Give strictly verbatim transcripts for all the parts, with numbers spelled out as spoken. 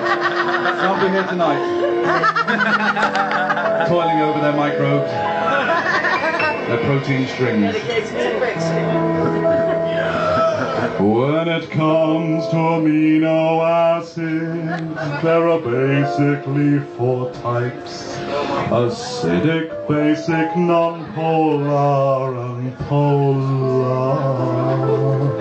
Somebody here tonight. Toiling over their microbes. Their protein strings. When it comes to amino acids, there are basically four types. Acidic, basic, non-polar, and polar.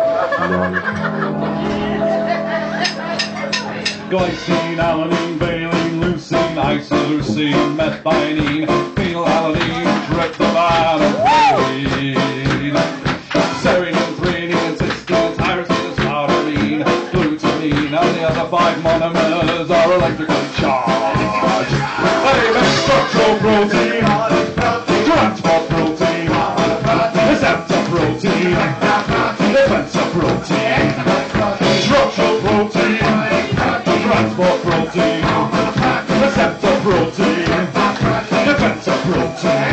Glycine, alanine, valine, leucine, isoleucine, methionine, phenylalanine, tryptophan, and proline. Serine, threonine, cysteine, tyrosine, aspartame, glutamine, and the other five monomers are electrically charged. They make structural protein, transport protein, receptor protein, defensor protein, structural protein, transport protein, receptor protein, defensor protein.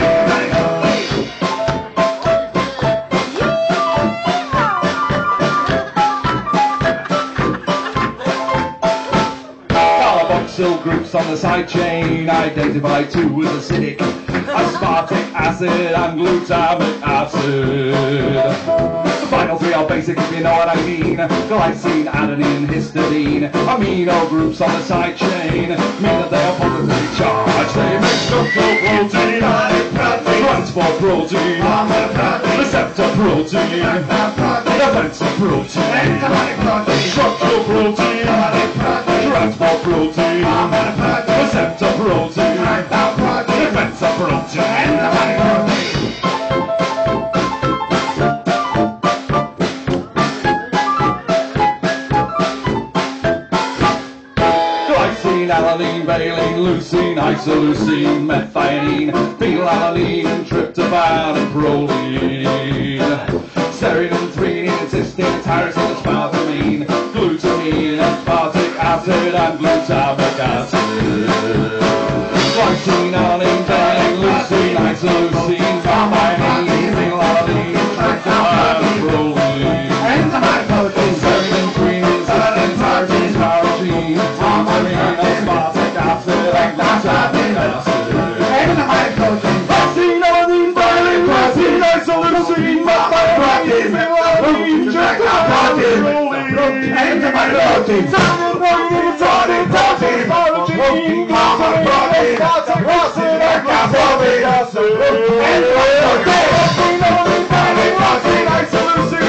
Carboxyl groups on the side chain identify two as acidic, aspartic acid and glutamic acid. The final three are basic, if you know what I mean. Glycine, adenine, histidine. Amino groups on the side chain mean that they are positively charged. They make structural protein, transport protein, receptor protein, defensor protein, structural protein, transport protein, receptor protein, defensor protein. Alanine, valine, leucine, isoleucine, methionine, phenylalanine, tryptophan, and proline. Serine, threonine, cysteine, tyrosine, aspartame, glutamine, aspartic acid, and glutamic acid. Glycine, alanine, valine, leucine, isoleucine, methionine, phenylalanine, tryptophan, and proline. Serine, threonine, cysteine, tyrosine, aspartame, glutamine, aspartic acid, and glutamic acid. Glycine, alanine, valine, leucine, isoleucine, methionine, phenylalanine, tryptophan, and proline. Acid,